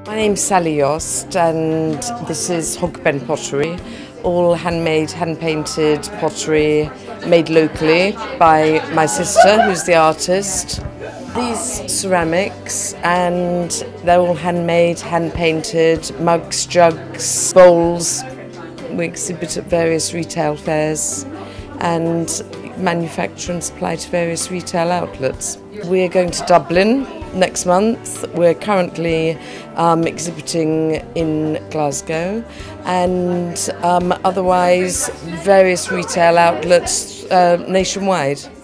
My name's Sally Yost and this is Hogben Pottery, all handmade, hand-painted pottery made locally by my sister, who's the artist. These ceramics, and they're all handmade, hand-painted, mugs, jugs, bowls. We exhibit at various retail fairs and manufacture and supply to various retail outlets. We're going to Dublin next month. We're currently exhibiting in Glasgow, and otherwise various retail outlets nationwide.